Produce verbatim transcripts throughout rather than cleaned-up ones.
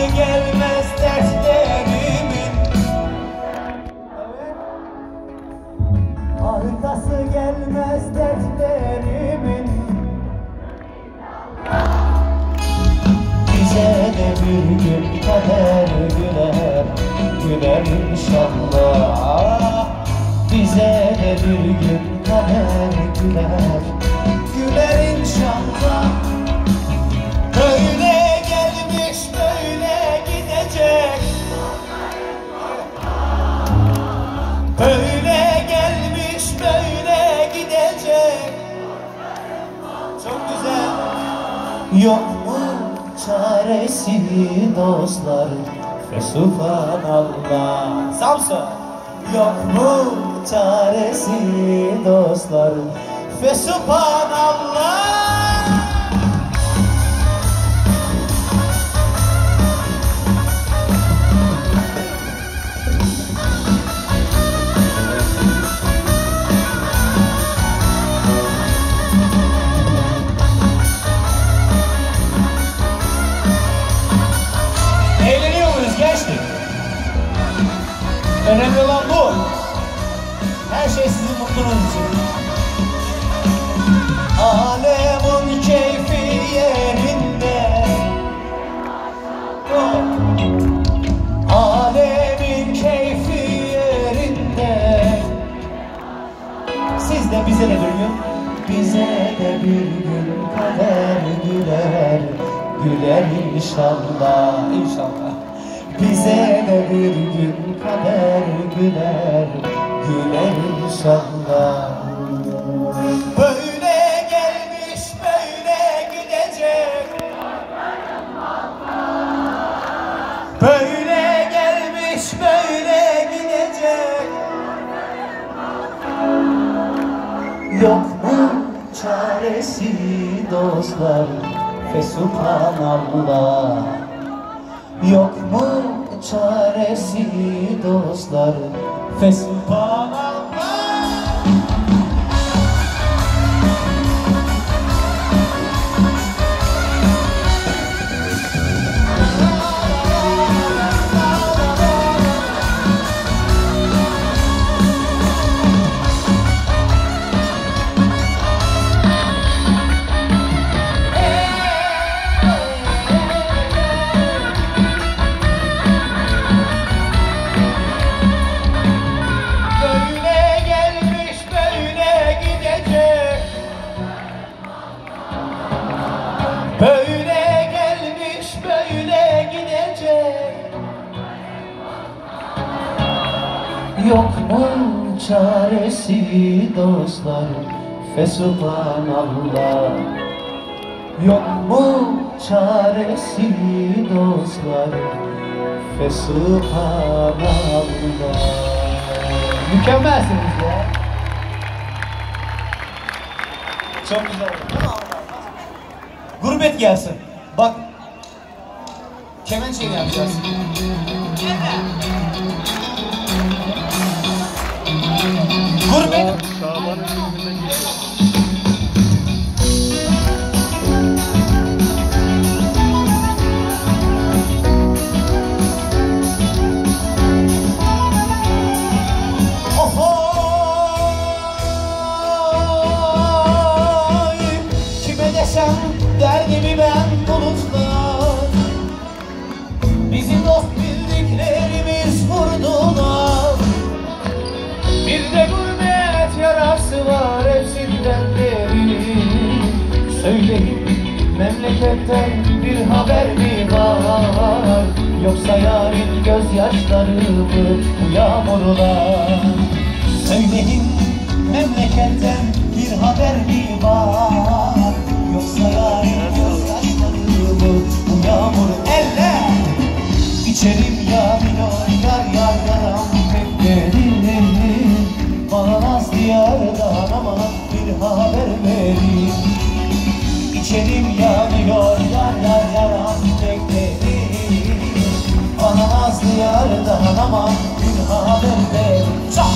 gelmez dertlerimin. Arkası gelmez dertlerimin. Bize de bir gün kader güler, güler inşallah. Bize de bir gün kader güler, güler inşallah. Böyle gelmiş böyle gidecek, böyle gelmiş böyle gidecek. Çok güzel. Yok mu çaresi dostlar, Fesubhanallah. Samsun. Yok mu çaresi dostlar, Fesubhanallah. Önemli olan bu. Her şey sizin mutluluğunuz için. Alemin keyfi yerinde, alemin keyfi yerinde. Siz de bize de bir gün, bize de bir gün kader güler, güler inşallah, inşallah. Bize de bir gün kader güler, güler inşallah. Böyle gelmiş böyle gidecek, böyle gelmiş böyle gidecek. Yok mu çaresi dostlar, Fesubhanallah. Yok mu çaresi dostlar, Fesubhanallah. Böyle gelmiş böyle gidecek. Yok mu çaresi dostlar, Fesubhanallah. Yok mu çaresi dostlar, Fesubhanallah. Mükemmelsiniz ya. Çok güzel oldu. Gurbet gelsin. Bak. Kemençeyle yapacağız. Gurbet. Derdimi ben bulutlar, bizim dost bildiklerimiz vurdular. Bir de gurbet yarası var hepsinden beri. Söyleyin memleketten bir haber mi var, yoksa yarın gözyaşları mı bu yağmurlar? Söyleyin memleketten bir haber mi var, yoksa yarın gözyaşları mı bu yağmur? Elle! İçerim yanıyor yar yar yaram beklerim. Bana naz diyardan ama bir haber verin. İçerim yanıyor yar yar yaram beklerim. Bana naz diyardan ama bir haber verin. Çak!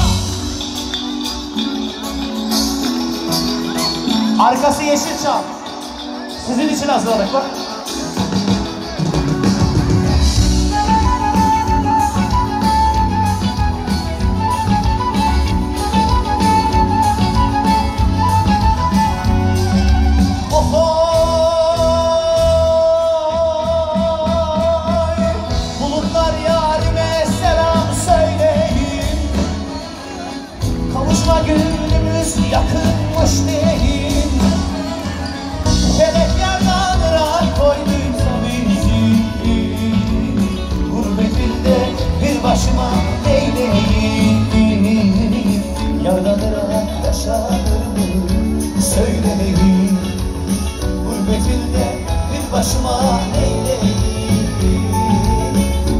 Arkası Yeşilçam. Sizin için hazırladık bak.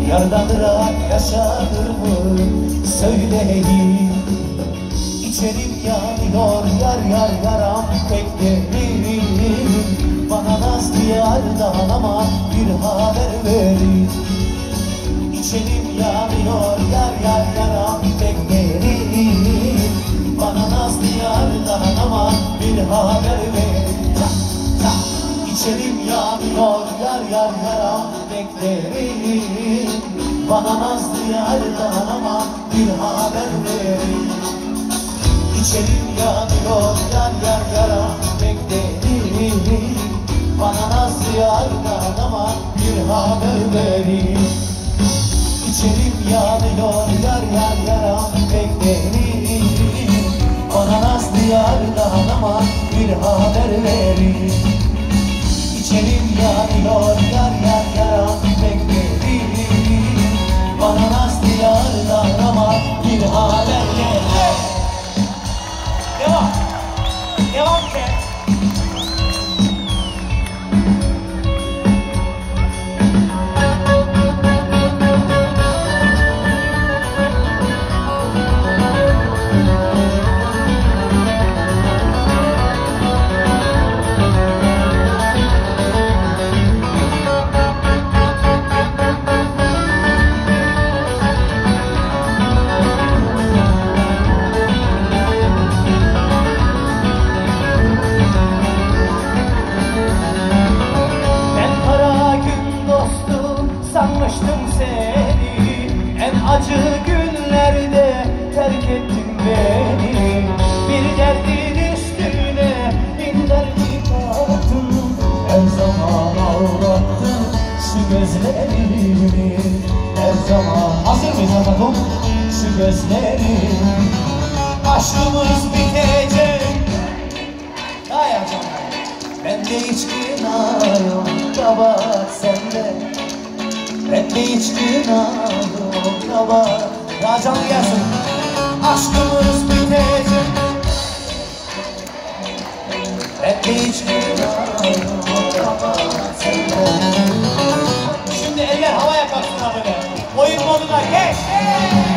Yardan ırak yaşanır mı söyleyin. İçerim yanıyor yar yar yaram beklerim. Bana nazlı yardan ama bir haber verin. İçerim yanıyor yar yar yaram beklerim. Bana nazlı yardan ama bir haber verin. Ta, ta. İçerim yanıyor yar yar yaram beklerim. Bana nazlı yardan ama bir haber verin. İçerim yanıyor yar yar yaram beklerim. Bana nazlı yardan ama bir haber verin. İçerim yanıyor yar yar yaram beklerim. Bana nazlı yardan ama bir haber verin. İçerim yanıyor yar yar yaram beklerim. Bana nazlı yardan ama bir haber verin. Devam. Devam ki. Sanmıştım seni, en acı günlerde terk ettin beni. Bir derdin üstüne bin derdi kattın. Her zaman ağlattın şu gözlerimi. Her zaman hazır mıyız Atakum? Şu gözlerim. Aşkımız bitecek. Hay canım. Bende hiç günah yok, kabahat sende. Bende hiç günah yok, kabahat. Ya canım gelsin. Aşkımız bitecek. Bende hiç günah yok, kabahat sende. Şimdi eller havaya kalksın böyle. Oyun moduna geç.